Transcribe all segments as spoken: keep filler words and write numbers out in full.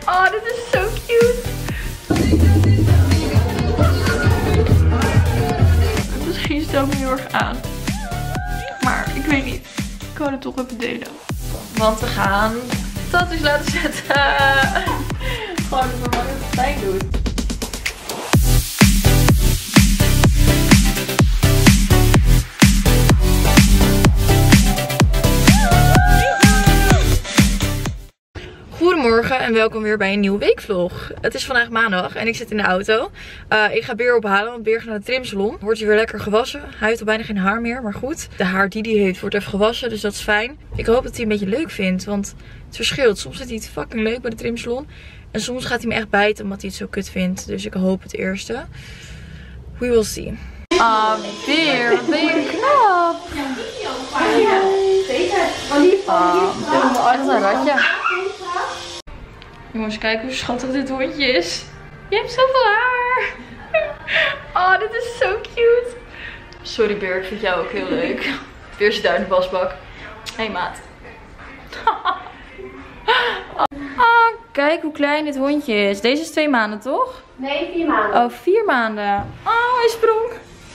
Oh, dit is zo cute. Misschien stel ik me heel erg aan. Maar ik weet niet. Ik wou het toch even delen. Want we gaan tattoos laten zetten. Gewoon voor wat het pijn doet. Goedemorgen en welkom weer bij een nieuwe weekvlog. Het is vandaag maandag en ik zit in de auto. Uh, ik ga Beer ophalen, want Beer gaat naar de trimsalon. Wordt hij weer lekker gewassen. Hij heeft al bijna geen haar meer, maar goed. De haar die hij heeft wordt even gewassen, dus dat is fijn. Ik hoop dat hij een beetje leuk vindt, want het verschilt. Soms vindt hij het fucking leuk bij de trimsalon. En soms gaat hij me echt bijten omdat hij het zo kut vindt. Dus ik hoop het eerste. We will see. Ah, Beer, wat ben je knap. Ja, zeker. Ah, dat is een ratje. Jongens, kijk hoe schattig dit hondje is. Je hebt zoveel haar. Oh, dit is zo cute. Sorry Beer, ik vind jou ook heel leuk. Beer zit daar in de wasbak. Hé hey, maat. Oh, kijk hoe klein dit hondje is. Deze is twee maanden, toch? Nee, vier maanden. Oh, vier maanden. Oh, hij sprong.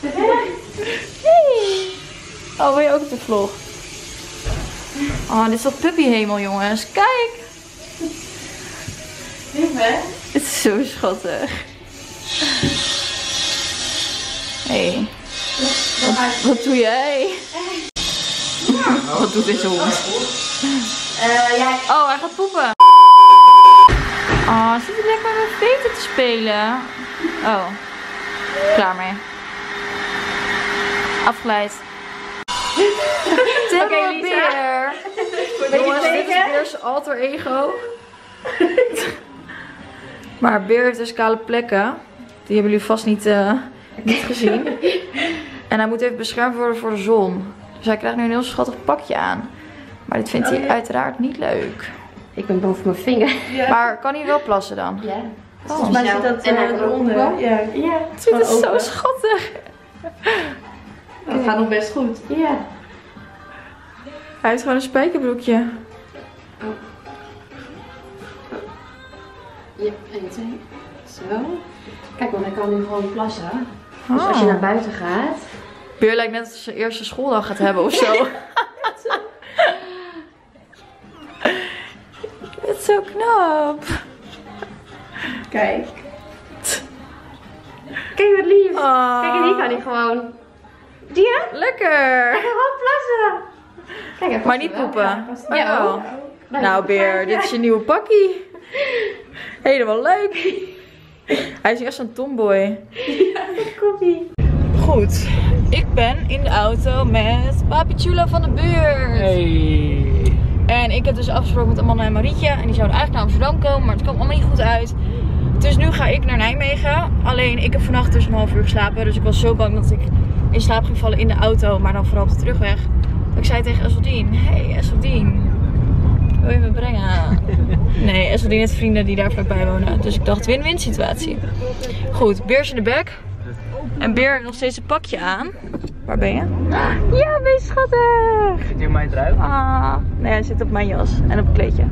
Hey. Oh, wil je ook op de vlog? Oh, dit is toch puppyhemel, jongens. Kijk. Lief, hè? Het is zo schattig. Hé. Hey. Wat, wat doe jij? Ja. Wat doet deze hond? Uh, ja. Oh, hij gaat poepen. Oh, zit hij lekker met mijn veten te spelen? Oh. Klaar mee. Afgeleid. Oké, okay, Beer. Jongens, dit is Beer's alter ego. Maar Beer heeft dus kale plekken. Die hebben jullie vast niet, uh, niet gezien. En hij moet even beschermd worden voor de zon. Dus hij krijgt nu een heel schattig pakje aan. Maar dit vindt hij oh, ja. uiteraard niet leuk. Ik ben boven mijn vinger. Ja. Maar kan hij wel plassen dan? Ja. Oh. Volgens mij zit dat uh, eronder. Ja. Ja. Het is zo schattig. Het gaat nog best goed. Ja. Hij heeft gewoon een spijkerbroekje. Oh. Ja, één, twee. Zo. Kijk, want hij kan nu gewoon plassen. Oh. Dus als je naar buiten gaat. Beer lijkt net alsof ze zijn eerste schooldag gaat hebben of zo. Het is zo knap. Kijk. Kijk wat lief. Oh. Kijk, en hier kan hij gewoon. Zie je? Lekker. Hij kan gewoon plassen. Kijk, maar niet poepen. Ja, oh, ja, oh. Nou Beer, dit is je nieuwe pakkie. Helemaal leuk. Hij is echt zo'n tomboy. Ja, koppie. Goed, ik ben in de auto met Papi Chulo van de buurt. Hey. En ik heb dus afgesproken met Amanda en Marietje. En die zouden eigenlijk naar Amsterdam komen, maar het kwam allemaal niet goed uit. Dus nu ga ik naar Nijmegen. Alleen ik heb vannacht dus een half uur geslapen. Dus ik was zo bang dat ik in slaap ging vallen in de auto. Maar dan vooral op de terugweg. Ik zei tegen Esseldien, hey Esseldien, wil je me brengen? Nee, Esseldien heeft vrienden die daar vlakbij wonen. Dus ik dacht win-win situatie. Goed, Beer is in de bek. En Beer heeft nog steeds een pakje aan. Waar ben je? Ja, ben je schattig! Zit hier mijn trui? Ah, nee, hij zit op mijn jas en op een kleedje.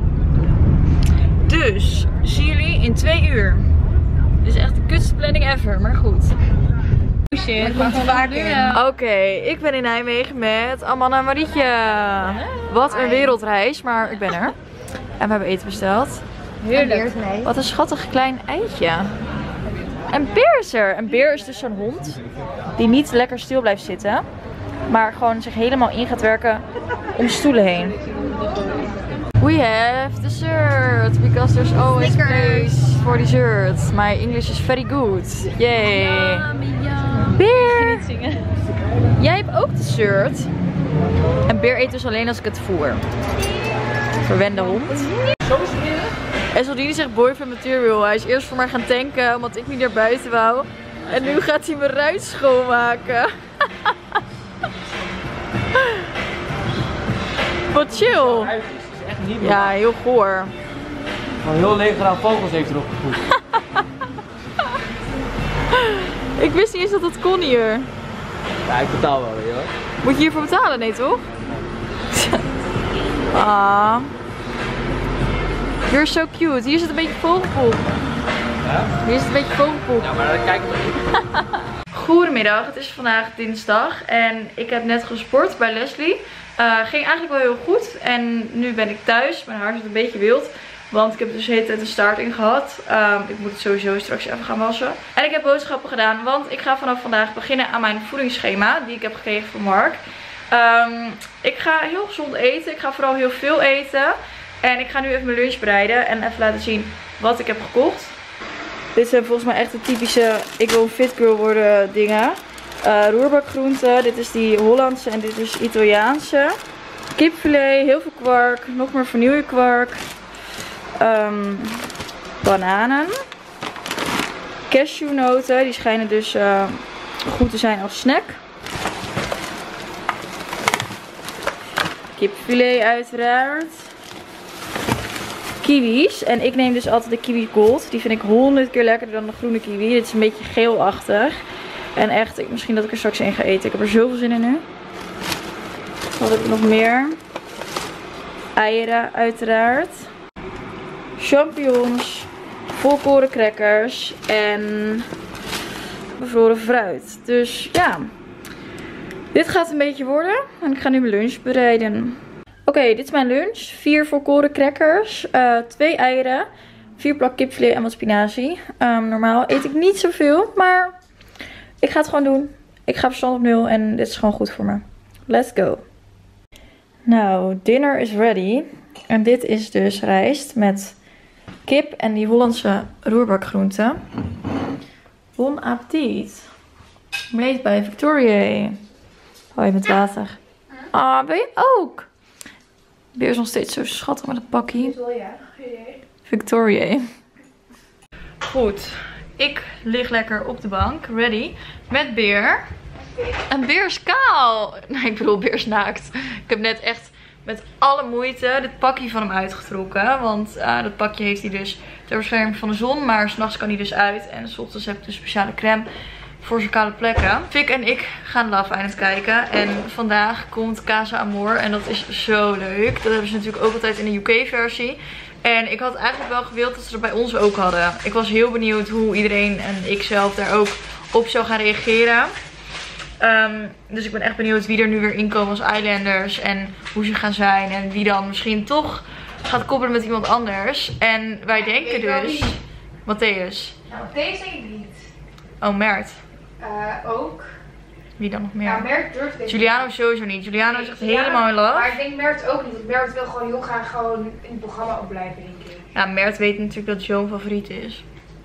Dus, zien jullie in twee uur. Dit is echt de kutste planning ever, maar goed. Shit, Oké, okay, ik ben in Nijmegen met Amanda en Marietje. Wat een wereldreis, maar ik ben er. En we hebben eten besteld. Heerlijk. Wat een schattig klein eitje. En Beer is er. En Beer is dus zo'n hond die niet lekker stil blijft zitten. Maar gewoon zich helemaal in gaat werken om stoelen heen. We have dessert because there's always Snickers. Place for dessert. My English is very good. Yay. Beer. Jij hebt ook dessert. En Beer eet dus alleen als ik het voer. Verwende hond. Esseldien zegt boyfriend material. Hij is eerst voor mij gaan tanken omdat ik niet naar buiten wou. En nu gaat hij mijn ruit schoonmaken. Wat chill. Ja, heel goor. Een heel leger aan vogels heeft erop gevoed. Ik wist niet eens dat dat kon hier. Ja, ik betaal wel weer hoor. Moet je hiervoor betalen? Nee toch? Ah. You're so cute. Hier zit een beetje vogelpoep. Ja? Hier zit een beetje vogelpoep. Ja, maar dat kijken we niet. Goedemiddag, het is vandaag dinsdag en ik heb net gesport bij Leslie. Uh, ging eigenlijk wel heel goed en nu ben ik thuis. Mijn haar zit een beetje wild, want ik heb dus de hele tijd een staart in gehad. Um, ik moet het sowieso straks even gaan wassen. En ik heb boodschappen gedaan, want ik ga vanaf vandaag beginnen aan mijn voedingsschema die ik heb gekregen van Mark. Um, ik ga heel gezond eten, ik ga vooral heel veel eten. En ik ga nu even mijn lunch bereiden en even laten zien wat ik heb gekocht. Dit zijn volgens mij echt de typische ik wil een fit girl worden dingen. Uh, roerbakgroenten, dit is die Hollandse en dit is Italiaanse. Kipfilet, heel veel kwark, nog meer vanillekwark. Um, bananen. Cashewnoten, die schijnen dus uh, goed te zijn als snack. Kipfilet uiteraard. Kiwis. En ik neem dus altijd de kiwi gold. Die vind ik honderd keer lekkerder dan de groene kiwi. Dit is een beetje geelachtig. En echt, ik, misschien dat ik er straks in ga eten. Ik heb er zoveel zin in nu. Wat heb ik nog meer? Eieren uiteraard. Champignons. Volkoren crackers. En bevroren fruit. Dus ja. Dit gaat een beetje worden. En ik ga nu mijn lunch bereiden. Oké, okay, dit is mijn lunch. Vier volkoren crackers, uh, twee eieren, vier plak kipfilet en wat spinazie. Um, normaal eet ik niet zoveel, maar ik ga het gewoon doen. Ik ga verstand op nul en dit is gewoon goed voor me. Let's go. Nou, dinner is ready. En dit is dus rijst met kip en die Hollandse roerbakgroenten. Bon appetit. Made bij Victoria. Hoi met water. Ah, ben je ook? Beer is nog steeds zo schattig met het pakje. Victoria. Goed. Ik lig lekker op de bank. Ready. Met Beer. En Beer is kaal. Nee, ik bedoel Beer is naakt. Ik heb net echt met alle moeite dit pakje van hem uitgetrokken. Want uh, dat pakje heeft hij dus ter bescherming van de zon. Maar 's nachts kan hij dus uit. En 's ochtends heb ik dus speciale crème voor zijn kale plekken. Vic en ik gaan Love Island kijken. En vandaag komt Casa Amor. En dat is zo leuk. Dat hebben ze natuurlijk ook altijd in de U K versie. En ik had eigenlijk wel gewild dat ze dat bij ons ook hadden. Ik was heel benieuwd hoe iedereen en ik zelf daar ook op zou gaan reageren. Um, dus ik ben echt benieuwd wie er nu weer inkomen als Islanders. En hoe ze gaan zijn. En wie dan misschien toch gaat koppelen met iemand anders. En wij denken dus... Matthäus. Nou, Matthäus denk ik niet. Oh, Mert. Uh, ook. Wie dan nog meer? Ja, Mert durft denk ik. Juliano sowieso niet. Juliano is echt helemaal in love. Maar ik denk Mert ook niet. Want Mert wil gewoon heel graag gewoon in het programma opblijven, denk ik. Ja, Mert weet natuurlijk dat Joan favoriet is.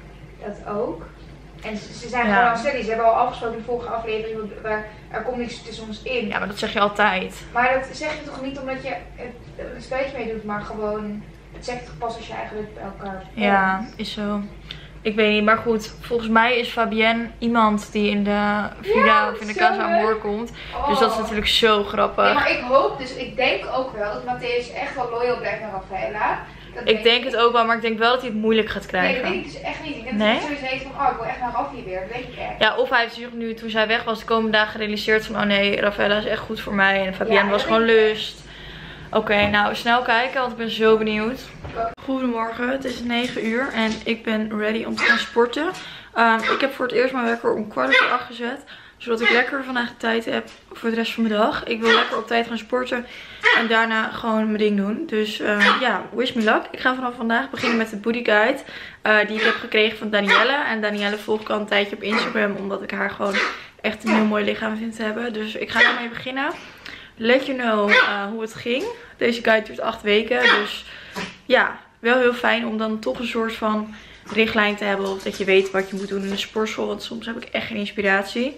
Dat ook. En ze, ze zijn Ja. gewoon al steady. Ze hebben al afgesproken in de vorige aflevering. Waar er komt niks tussen ons in. Ja, maar dat zeg je altijd. Maar dat zeg je toch niet omdat je het, een spelletje mee doet. Maar gewoon, dat zeg je toch pas als je eigenlijk bij elkaar bent. Ja, is zo. Ik weet niet, maar goed. Volgens mij is Fabienne iemand die in de villa Ja, of in de zo Casa leuk. Amor komt. Oh. Dus dat is natuurlijk zo grappig. Nee, maar ik hoop dus, ik denk ook wel dat Matthäus echt wel loyal blijft naar Raffaella. Dat Ik denk het ook wel, maar ik denk wel dat hij het moeilijk gaat Nee, krijgen. dat denk ik dus echt niet. Ik denk Nee? dat hij sowieso heeft van, oh, ik wil echt naar Raffi weer. Dat denk ik echt. Ja, of hij heeft zich nu, toen zij weg was, de komende dagen gerealiseerd van, oh nee, Raffaella is echt goed voor mij. En Fabienne Ja, was dat gewoon denk ik lust. Oké, okay, nou snel kijken, want ik ben zo benieuwd. Goedemorgen, het is negen uur en ik ben ready om te gaan sporten. Um, ik heb voor het eerst mijn wekker om kwart over acht gezet. Zodat ik lekker vandaag de tijd heb voor de rest van de dag. Ik wil lekker op tijd gaan sporten. En daarna gewoon mijn ding doen. Dus uh, ja, wish me luck. Ik ga vanaf vandaag beginnen met de booty guide. Uh, die ik heb gekregen van Danielle. En Danielle volg ik al een tijdje op Instagram. Omdat ik haar gewoon echt een heel mooi lichaam vind te hebben. Dus ik ga daarmee beginnen. Let you know uh, hoe het ging. Deze guide duurt acht weken. Dus ja, wel heel fijn om dan toch een soort van richtlijn te hebben. Of dat je weet wat je moet doen in de sportschool. Want soms heb ik echt geen inspiratie.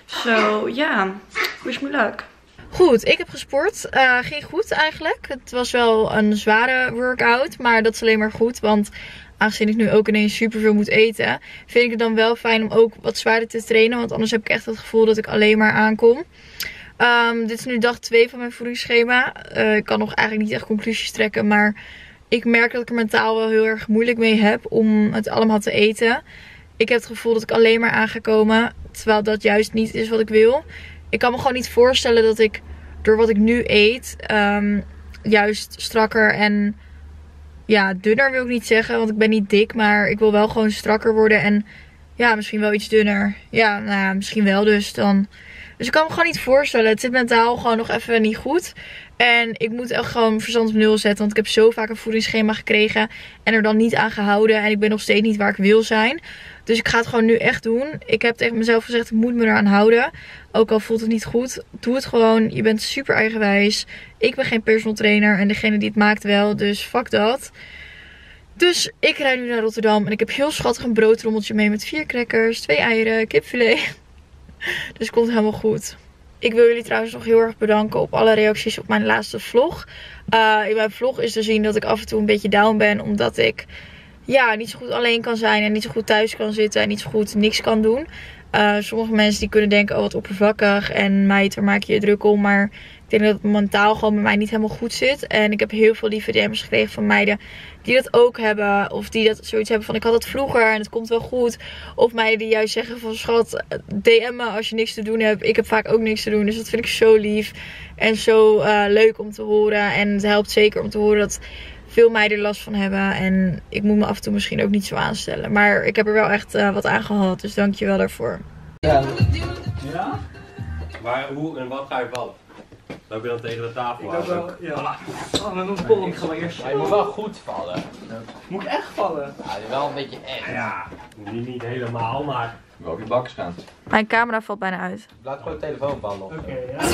So ja, wish me luck. Goed, ik heb gesport. Uh, ging goed eigenlijk. Het was wel een zware workout. Maar dat is alleen maar goed. Want aangezien ik nu ook ineens superveel moet eten, vind ik het dan wel fijn om ook wat zwaarder te trainen. Want anders heb ik echt het gevoel dat ik alleen maar aankom. Um, dit is nu dag twee van mijn voedingsschema. Uh, ik kan nog eigenlijk niet echt conclusies trekken. Maar ik merk dat ik er mentaal wel heel erg moeilijk mee heb om het allemaal te eten. Ik heb het gevoel dat ik alleen maar aan ga komen. Terwijl dat juist niet is wat ik wil. Ik kan me gewoon niet voorstellen dat ik door wat ik nu eet um, juist strakker en ja, dunner wil ik niet zeggen, want ik ben niet dik. Maar ik wil wel gewoon strakker worden en ja, misschien wel iets dunner. Ja, nou ja, misschien wel dus dan. Dus ik kan me gewoon niet voorstellen. Het zit mentaal gewoon nog even niet goed. En ik moet echt gewoon verstand op nul zetten. Want ik heb zo vaak een voedingsschema gekregen. En er dan niet aan gehouden. En ik ben nog steeds niet waar ik wil zijn. Dus ik ga het gewoon nu echt doen. Ik heb tegen mezelf gezegd, ik moet me eraan houden. Ook al voelt het niet goed. Doe het gewoon. Je bent super eigenwijs. Ik ben geen personal trainer. En degene die het maakt wel. Dus fuck dat. Dus ik rijd nu naar Rotterdam. En ik heb heel schattig een broodrommeltje mee met vier crackers, twee eieren, kipfilet. Dus het komt helemaal goed. Ik wil jullie trouwens nog heel erg bedanken op alle reacties op mijn laatste vlog. Uh, in mijn vlog is te zien dat ik af en toe een beetje down ben. Omdat ik ja, niet zo goed alleen kan zijn. En niet zo goed thuis kan zitten. En niet zo goed niks kan doen. Uh, sommige mensen die kunnen denken, oh wat oppervlakkig. En meid, daar maak je je druk om. Maar ik denk dat het mentaal gewoon bij mij niet helemaal goed zit. En ik heb heel veel lieve D M's gekregen van meiden die dat ook hebben. Of die dat zoiets hebben van, ik had het vroeger en het komt wel goed. Of meiden die juist zeggen van, schat, D M me als je niks te doen hebt. Ik heb vaak ook niks te doen. Dus dat vind ik zo lief. En zo uh, leuk om te horen. En het helpt zeker om te horen dat veel meiden er last van hebben. En ik moet me af en toe misschien ook niet zo aanstellen. Maar ik heb er wel echt uh, wat aan gehad. Dus dank je wel daarvoor. Ja? Ja? Maar hoe en wat ga je vallen? Loop je dan tegen de tafel aan? Wel, ja. Oh, met mijn pollen gaan we eerst. Maar je moet wel goed vallen. Moet ik echt vallen? Ja, wel een beetje echt. Ja, niet, niet helemaal, maar Wel op je bak gaan. Mijn camera valt bijna uit. Laat gewoon de telefoon vallen. Oké, okay, ja.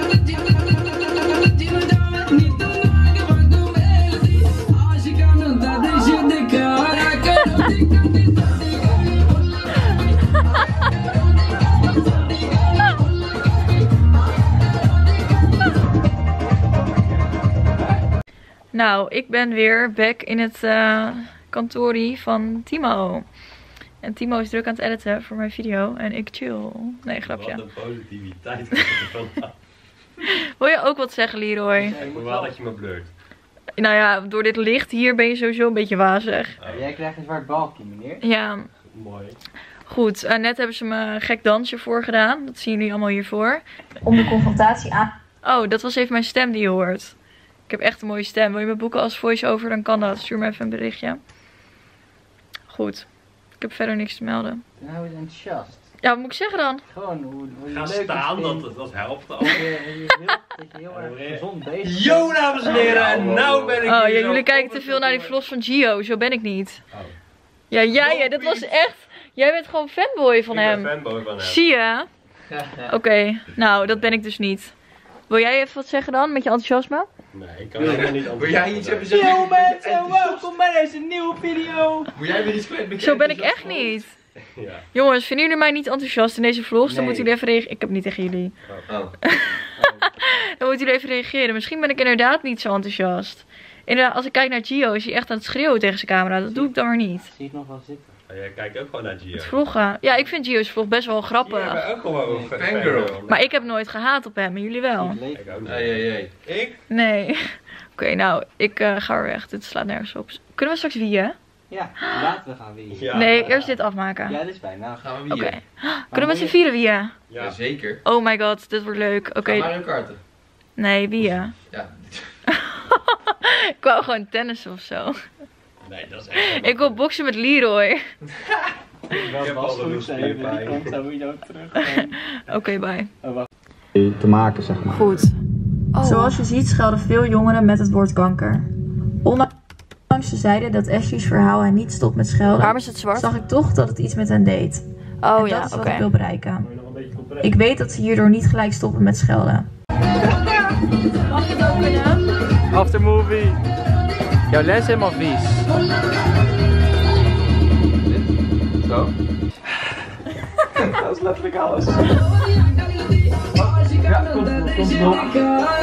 Nou, ik ben weer back in het uh, kantorie van Timo. En Timo is druk aan het editen voor mijn video. En ik chill. Nee, grapje. Wat een positiviteit komt er vandaan. Wil je ook wat zeggen, Leroy? Ik wil wel dat je me blurt. Nou ja, door dit licht hier ben je sowieso een beetje wazig. Oh. Jij krijgt een zwart balkje, meneer. Ja. Mooi. Goed, uh, net hebben ze me een gek dansje voor gedaan. Dat zien jullie allemaal hiervoor. Om de confrontatie aan... Oh, dat was even mijn stem die je hoort. Ik heb echt een mooie stem. Wil je me boeken als voice-over, dan kan dat. Stuur me even een berichtje. Goed. Ik heb verder niks te melden. Nou, is enthousiast. Ja, wat moet ik zeggen dan? Gewoon hoe, hoe je Ga leuk staan, is dat, dat helpt ook. Dat je, heel, dat je heel erg gezond bezig bent. Yo, dames en heren, en nou ben ik Oh hier ja, zo jullie kijken op te het veel naar die kantoor. vlogs van Gio. Zo ben ik niet. Oh. Ja, jij, ja, dat was echt... Jij bent gewoon fanboy van Ik hem. ben fanboy van hem. Zie je? Oké, okay, nou, dat ben ik dus niet. Wil jij even wat zeggen dan, met je enthousiasme? Nee, ik kan helemaal niet anders. Wil jij iets hebben zeggen? Yo mensen, welkom bij deze nieuwe video. Moet jij weer iets kwijt? Zo ben ik echt niet. Ja. Jongens, vinden jullie mij niet enthousiast in deze vlogs? Dan Nee. moeten jullie even reageren. Ik heb niet tegen jullie. Oh. Dan moeten jullie even reageren. Misschien ben ik inderdaad niet zo enthousiast. Inderdaad, als ik kijk naar Gio, is hij echt aan het schreeuwen tegen zijn camera. Dat doe ik dan maar niet. Zie je het nog wel zitten? Oh, jij kijkt ook gewoon naar Gio. Het vloggen. Ja, ik vind Gio's vlog best wel grappig. Ja, maar ook gewoon een Nee, fangirl. fangirl. Maar ik heb nooit gehaat op hem. En jullie wel? Niet leuk. Ik ook niet. Hey, hey, hey. Ik? Nee. Oké, okay, nou, ik uh, ga er weg. Dit slaat nergens op. Kunnen we straks wieden? Ja, laten we gaan wieden. Ja. Nee, eerst dit afmaken. Ja, dit is bijna. Nou gaan we Oké. wieden. Kunnen we met z'n vieren wieden? Ja. zeker. Oh my god, dit wordt leuk. Oké. Ga maar een karten. Nee, wieden. Ja. Ik wou gewoon tennissen of zo. Nee, dat is echt... Ik wil boksen met Leroy. Ik heb al de loespijn bij. Oké, okay, bye. te maken, zeg maar. Goed. Oh. Zoals je ziet schelden veel jongeren met het woord kanker. Ondanks ze zeiden dat Ashley's verhaal hen niet stopt met schelden, waarom is het zwart? Zag ik toch dat het iets met hen deed. Oh en ja, dat is wat okay. ik wil bereiken. Ik weet dat ze hierdoor niet gelijk stoppen met schelden. Mag je het ook kunnen? Aftermovie. Jouw lens is helemaal vies. Zo. Dat is letterlijk alles. Ja, komt nog, komt nog.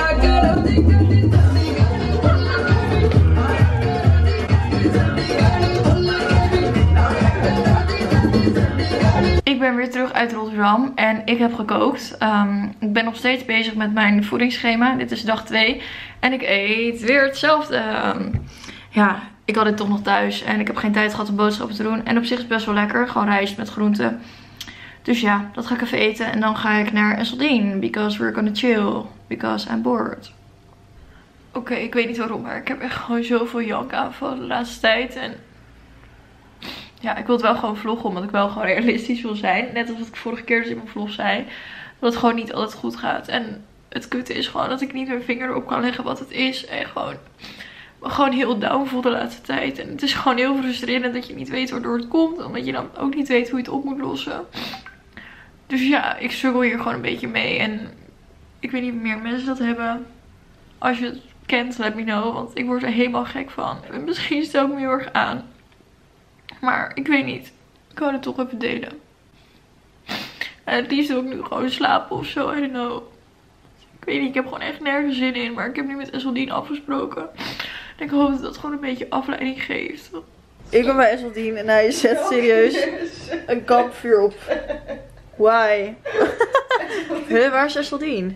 Ik ben weer terug uit Rotterdam en ik heb gekookt. Um, ik ben nog steeds bezig met mijn voedingsschema. Dit is dag twee. En ik eet weer hetzelfde. Um, ja, ik had dit toch nog thuis. En ik heb geen tijd gehad om boodschappen te doen. En op zich is het best wel lekker. Gewoon rijst met groenten. Dus ja, dat ga ik even eten. En dan ga ik naar Esseldine. Because we're gonna chill. Because I'm bored. Oké, okay, ik weet niet waarom, maar ik heb echt gewoon zoveel jankaanvallen de laatste tijd. En ja, ik wil het wel gewoon vloggen, omdat ik wel gewoon realistisch wil zijn. Net als wat ik vorige keer dus in mijn vlog zei. Dat het gewoon niet altijd goed gaat. En het kutte is gewoon dat ik niet mijn vinger erop kan leggen wat het is. En gewoon, gewoon heel down voel de laatste tijd. En het is gewoon heel frustrerend dat je niet weet waardoor het komt. Omdat je dan ook niet weet hoe je het op moet lossen. Dus ja, ik struggle hier gewoon een beetje mee. En ik weet niet of meer mensen dat hebben. Als je het kent, let me know. Want ik word er helemaal gek van. En misschien stel ik me heel erg aan. Maar ik weet niet. Ik wou het toch even delen. En het liefst wil ik nu gewoon slapen of zo. I don't know. Ik weet niet, ik heb gewoon echt nergens zin in. Maar ik heb nu met Esseldien afgesproken. En ik hoop dat dat gewoon een beetje afleiding geeft. Ik ben bij Esseldien en hij zet serieus een kampvuur op. Why? Huh, waar is Esseldien?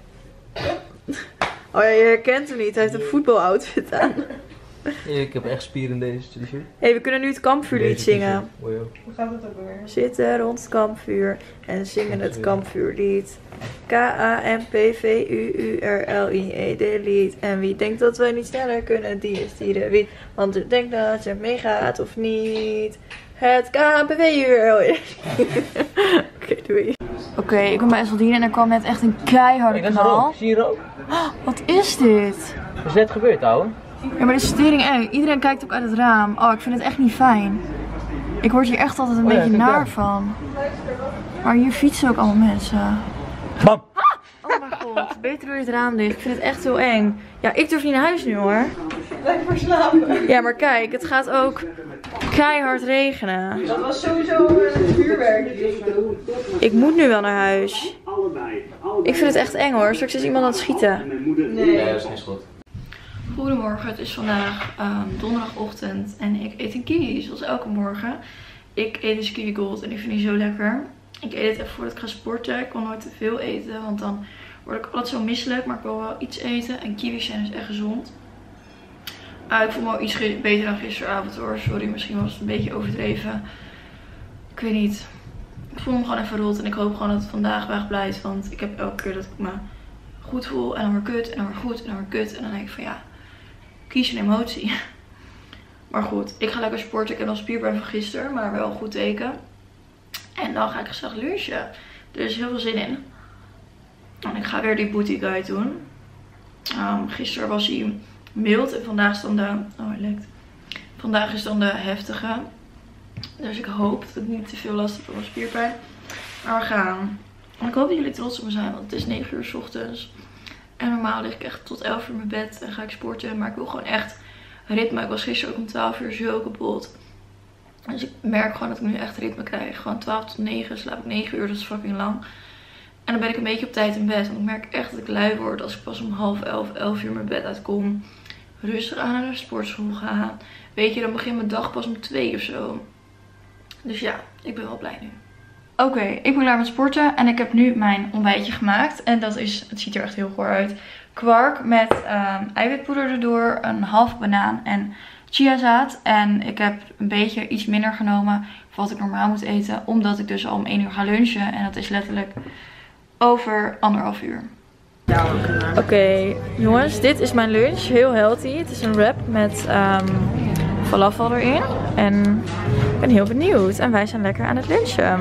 Oh ja, je herkent hem niet. Hij heeft een voetbaloutfit aan. Ja, ik heb echt spieren in deze t-shirt. Hé, hey, we kunnen nu het kampvuurlied zingen. Oh, ja. Hoe gaat het ook weer? Zitten rond het kampvuur en zingen het kampvuurlied. K A M P V U U R L I E D lied. En wie denkt dat wij niet sneller kunnen, die is die de wiet. Want u denkt dat je meegaat of niet. Het K A M P V U R L I E D. Oké, doei. Oké, okay, ik ben bij Esseldien en er kwam net echt een keiharde knal. Zie je rook? Oh, wat is dit? Wat is net gebeurd, ouwe? Ja, maar dit is tering eng. Iedereen kijkt ook uit het raam. Oh, ik vind het echt niet fijn. Ik word hier echt altijd een oh, beetje ja, naar daar. van. Maar hier fietsen ook allemaal mensen. Bam! Ah! Oh mijn god, beter door het raam dicht. Ik vind het echt heel eng. Ja, ik durf niet naar huis nu hoor. Lekker slapen. Ja, maar kijk, het gaat ook keihard regenen. Dat was sowieso een vuurwerk. Ik moet nu wel naar huis. Ik vind het echt eng hoor. Straks is iemand aan het schieten. Nee, dat is niet goed. Goedemorgen, het is vandaag um, donderdagochtend en ik eet een kiwi zoals elke morgen. Ik eet dus kiwi gold en ik vind die zo lekker. Ik eet het even voordat ik ga sporten. Ik kan nooit te veel eten, want dan word ik altijd zo misselijk. Maar ik wil wel iets eten en kiwis zijn dus echt gezond. Uh, ik voel me wel iets beter dan gisteravond hoor. Sorry, misschien was het een beetje overdreven. Ik weet niet. Ik voel me gewoon even rot en ik hoop gewoon dat het vandaag wegblijft. Want ik heb elke keer dat ik me goed voel en dan weer kut en dan weer goed en dan weer kut. En dan denk ik van ja, kies een emotie. Maar goed, ik ga lekker sporten. Ik heb nog spierpijn van gisteren, maar wel een goed teken. En dan ga ik gezellig lunchen. Dus heel veel zin in. En ik ga weer die booty guide doen. Um, gisteren was hij mild en vandaag is dan de... Oh, hij lekt. Vandaag is dan de heftige. Dus ik hoop dat ik niet te veel last heb van mijn spierpijn. Maar we gaan. En ik hoop dat jullie trots op me zijn, want het is negen uur 's ochtends. En normaal lig ik echt tot elf uur in mijn bed en ga ik sporten. Maar ik wil gewoon echt ritme. Ik was gisteren ook om twaalf uur zo kapot. Dus ik merk gewoon dat ik nu echt ritme krijg. Gewoon twaalf tot negen slaap ik negen uur, dat is fucking lang. En dan ben ik een beetje op tijd in bed. Want ik merk echt dat ik lui word als ik pas om half elf, elf uur mijn bed uitkom. Rustig aan naar de sportschool gaan. Weet je, dan begint mijn dag pas om twee of zo. Dus ja, ik ben wel blij nu. Oké, okay, ik ben klaar met sporten en ik heb nu mijn ontbijtje gemaakt. En dat is, het ziet er echt heel goor uit. Kwark met um, eiwitpoeder erdoor, een half banaan en chiazaad. En ik heb een beetje iets minder genomen van wat ik normaal moet eten. Omdat ik dus al om één uur ga lunchen. En dat is letterlijk over anderhalf uur. Oké, okay, jongens, dit is mijn lunch. Heel healthy. Het is een wrap met um, falafel erin. En ik ben heel benieuwd. En wij zijn lekker aan het lunchen.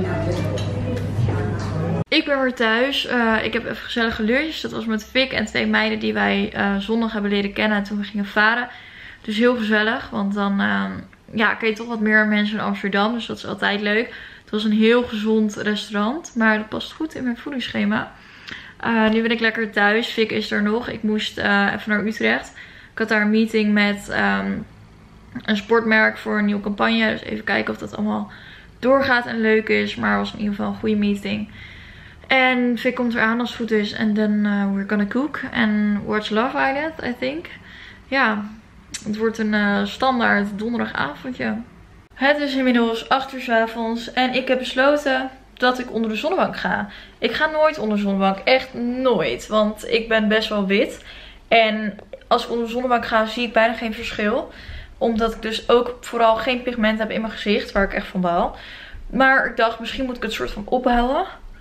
Ik ben weer thuis. Uh, ik heb even gezellig geluncht. Dat was met Vic en twee meiden die wij uh, zondag hebben leren kennen toen we gingen varen. Dus heel gezellig. Want dan uh, ja, ken je toch wat meer mensen in Amsterdam. Dus dat is altijd leuk. Het was een heel gezond restaurant. Maar dat past goed in mijn voedingsschema. Uh, nu ben ik lekker thuis. Vic is er nog. Ik moest uh, even naar Utrecht. Ik had daar een meeting met um, een sportmerk voor een nieuwe campagne. Dus even kijken of dat allemaal doorgaat en leuk is. Maar het was in ieder geval een goede meeting. En Vic komt eraan als het goed is. En then uh, we're gonna cook. And watch Love Island, I think. Ja, het wordt een uh, standaard donderdagavondje. Het is inmiddels acht uur 's avonds. En ik heb besloten dat ik onder de zonnebank ga. Ik ga nooit onder de zonnebank. Echt nooit. Want ik ben best wel wit. En als ik onder de zonnebank ga, zie ik bijna geen verschil. Omdat ik dus ook vooral geen pigment heb in mijn gezicht. Waar ik echt van baal. Maar ik dacht, misschien moet ik het soort van ophouden.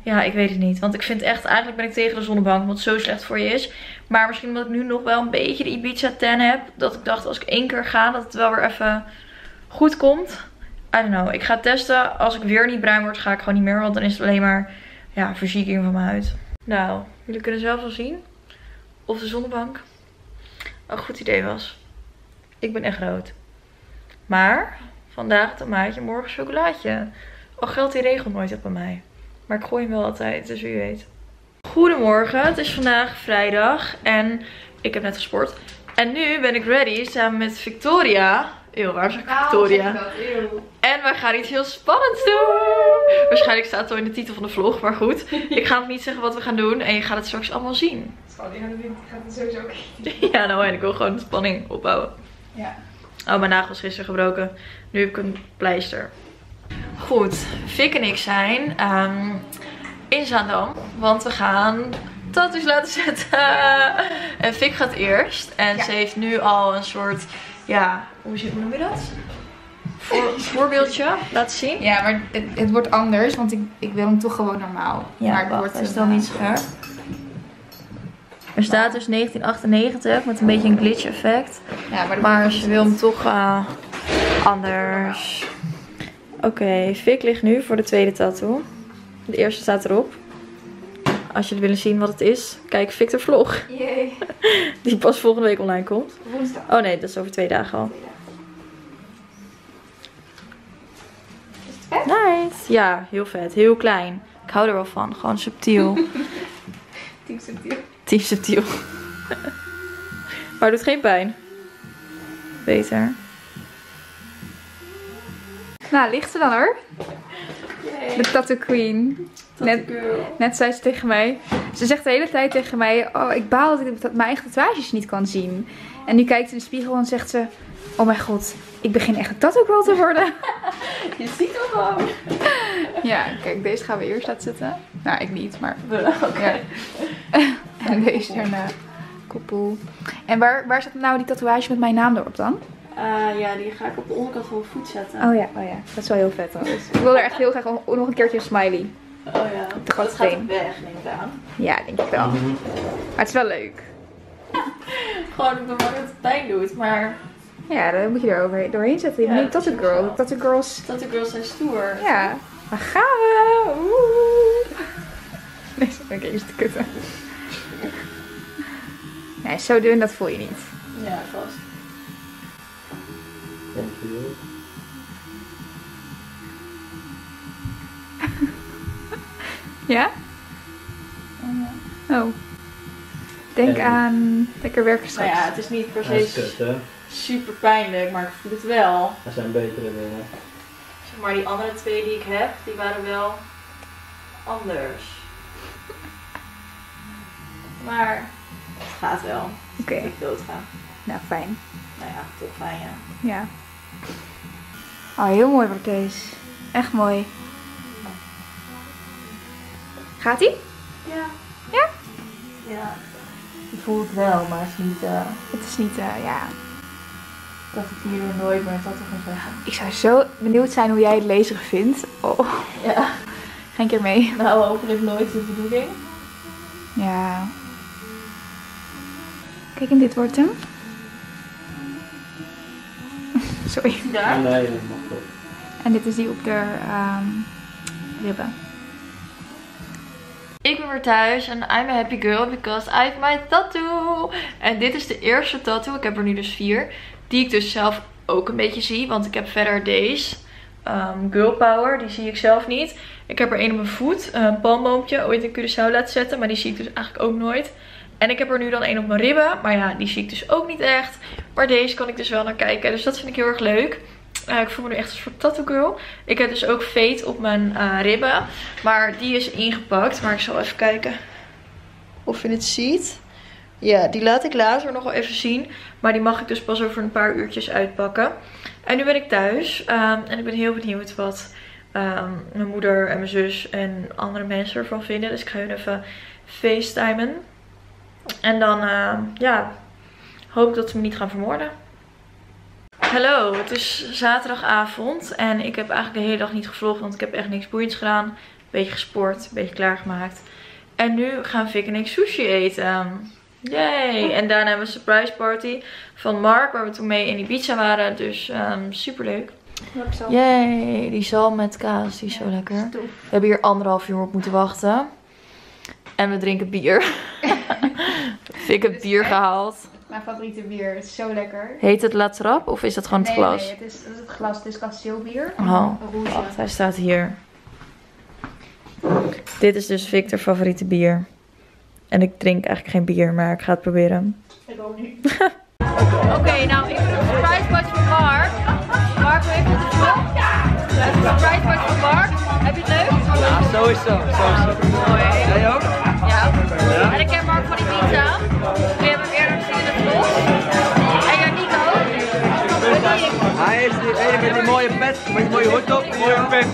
Ja, ik weet het niet. Want ik vind echt, eigenlijk ben ik tegen de zonnebank. Omdat het zo slecht voor je is. Maar misschien omdat ik nu nog wel een beetje de Ibiza tan heb. Dat ik dacht, als ik één keer ga, dat het wel weer even goed komt. I don't know. Ik ga het testen. Als ik weer niet bruin word, ga ik gewoon niet meer. Want dan is het alleen maar, ja, verzieking van mijn huid. Nou, jullie kunnen zelf wel zien. Of de zonnebank een goed idee was. Ik ben echt rood. Maar vandaag tomaatje, morgen chocolaatje. Al geldt die regel nooit op bij mij. Maar ik gooi hem wel altijd, dus wie weet. Goedemorgen, het is vandaag vrijdag. En ik heb net gesport. En nu ben ik ready samen met Victoria. Eeuw, waar is Victoria? Nou, en we gaan iets heel spannends doen. Waarschijnlijk staat het al in de titel van de vlog, maar goed. Ik ga nog niet zeggen wat we gaan doen. En je gaat het straks allemaal zien. Oh, ik ga het sowieso kijken. Ja, nou en ik wil gewoon de spanning opbouwen. Ja. Oh, mijn nagel is gisteren gebroken. Nu heb ik een pleister. Goed, Vic en ik zijn um, in Zaandam. Want we gaan tattoos laten zetten. En Vic gaat eerst. En ja. Ze heeft nu al een soort, ja, hoe noem je dat? Voor, voorbeeldje laten zien. Ja, maar het, het wordt anders. Want ik, ik wil hem toch gewoon normaal. Ja, maar het wacht, wordt hij is dan niet scherp. Er staat dus negentien achtennegentig met een beetje een glitch effect. Ja, maar, maar ze wil hem toch uh, anders. Oké, okay, Vic ligt nu voor de tweede tattoo. De eerste staat erop. Als jullie willen zien wat het is, kijk Vic de vlog. Yay. Die pas volgende week online komt. Woensdag. Oh nee, dat is over twee dagen al. Is het vet? Nice. Ja, heel vet. Heel klein. Ik hou er wel van. Gewoon subtiel. Team subtiel. Team subtiel. Maar het doet geen pijn. Beter. Nou, ligt ze dan hoor. Yay. De Tattoo Queen. Tattoo net, girl. net zei ze tegen mij. Ze zegt de hele tijd tegen mij. Oh, ik baal dat ik mijn eigen tatoeages niet kan zien. En nu kijkt ze in de spiegel en zegt ze. Oh mijn god, ik begin echt een tattoo girl te worden. Je ziet het gewoon. Ja, kijk, deze gaan we eerst laten zitten. Nou, ik niet, maar... Oké. Okay. Ja. En deze daarna. Koppel. En waar, waar zit nou die tatoeage met mijn naam erop dan? Uh, ja, die ga ik op de onderkant van mijn voet zetten. Oh ja, oh ja. Dat is wel heel vet trouwens. Ik wil er echt heel graag nog een keertje een smiley. Oh ja. Dat gaat weg, neem ik aan. Ja, denk ik wel. Maar het is wel leuk. Gewoon omdat het pijn doet, maar... Ja, dan moet je er over, doorheen zetten. Je Ja, moet tattoo girl. Tattoo girls. Tattoo girls zijn stoer. Ja. Waar gaan we? Oeh. Nee, dat vind ik eerst te kutten. Nee, zo doen, dat voel je niet. Ja, vast. Dankjewel. Ja? Oh. Denk En- aan lekker werken straks. Nou ja, het is niet per Dat is se kut, hè? super pijnlijk, maar ik voel het wel. Dat zijn betere dingen. Zeg maar, die andere twee die ik heb, die waren wel anders. Maar het gaat wel. Oké. Ik doodga. Nou, fijn. Nou ja, toch fijn, ja. Ja. Oh, heel mooi wordt deze. Echt mooi. Gaat ie? Ja. Ja? Ja. Je voelt het wel, maar het is niet... Uh, Het is niet, uh, ja. dat ik hier nooit meer dat te gaan zeggen. Ik zou zo benieuwd zijn hoe jij het lezen vindt. Oh. Ja. Ga een keer mee. Nou, hopelijk nooit de bedoeling. Ja. Kijk, en dit wordt hem. Sorry. Ja. Nee, dat mag toch. En dit is die op de um, ribben. Ik ben weer thuis en I'm a happy girl because I have my tattoo. En dit is de eerste tattoo, ik heb er nu dus vier, die ik dus zelf ook een beetje zie. Want ik heb verder deze, um, Girl Power, die zie ik zelf niet. Ik heb er een op mijn voet, een palmboompje, ooit in Curaçao laten zetten, maar die zie ik dus eigenlijk ook nooit. En ik heb er nu dan een op mijn ribben, maar ja, die zie ik dus ook niet echt. Maar deze kan ik dus wel naar kijken, dus dat vind ik heel erg leuk. Uh, ik voel me nu echt een soort tattoo girl. Ik heb dus ook Fate op mijn uh, ribben. Maar die is ingepakt. Maar ik zal even kijken of je het ziet. Ja, die laat ik later nog wel even zien. Maar die mag ik dus pas over een paar uurtjes uitpakken. En nu ben ik thuis. Um, en ik ben heel benieuwd wat um, mijn moeder en mijn zus en andere mensen ervan vinden. Dus ik ga hun even facetimen. En dan uh, ja, hoop ik dat ze me niet gaan vermoorden. Hallo, het is zaterdagavond en ik heb eigenlijk de hele dag niet gevlogd, want ik heb echt niks boeiends gedaan. beetje gesport, een beetje klaargemaakt. En nu gaan Vic en ik sushi eten. Yay! En daarna hebben we een surprise party van Mark, waar we toen mee in Ibiza waren. Dus um, super leuk. Yay! Die zalm met kaas, die is zo lekker. We hebben hier anderhalf uur op moeten wachten. En we drinken bier. Vic heeft bier gehaald. Mijn favoriete bier, het is zo lekker. Heet het La Trappe of is dat gewoon nee, het glas? Nee, het is, het is het glas, het is kasteelbier. Oh, Rouge. wacht, hij staat hier. Dit is dus Victor's favoriete bier. En ik drink eigenlijk geen bier, maar ik ga het proberen. Ik ook niet. Oké, okay, nou ik heb een surprise party voor Mark. Mark, hoe heeft het gevoeld? Het is een surprise party voor Mark. Heb je het leuk? Ja, sowieso. sowieso. Mooi. Jij ook? Ja. En ik ken Mark van die pizza. Die hebben we eerder gezien in het vlog. En ja, Nico. Hij is die ene met die mooie pet, met die mooie hoed op. Mooie pet.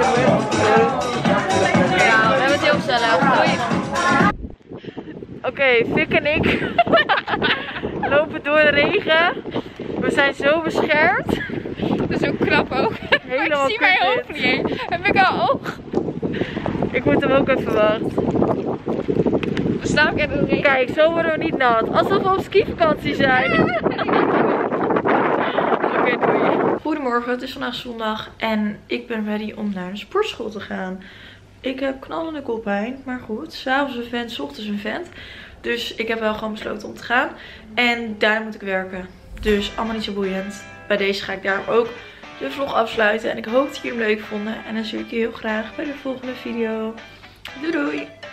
Ja, we hebben het heel gezellig. Doei. Oké, okay, Vic en ik lopen door de regen. We zijn zo beschermd. Dat is ook knap ook. Helemaal ik zie mijn hoofd niet eens. Heb ik al oog? Ik moet hem ook even wachten. We staan ook in de regen. Kijk, zo worden we niet nat. Alsof we op skivakantie zijn. Oké, okay, doei. Goedemorgen, het is vandaag zondag en ik ben ready om naar de sportschool te gaan. Ik heb knallende koppijn, maar goed. 's Avonds een vent, 's ochtends een vent. Dus ik heb wel gewoon besloten om te gaan. En daar moet ik werken. Dus allemaal niet zo boeiend. Bij deze ga ik daar ook de vlog afsluiten. En ik hoop dat jullie hem leuk vonden. En dan zie ik je heel graag bij de volgende video. Doei doei!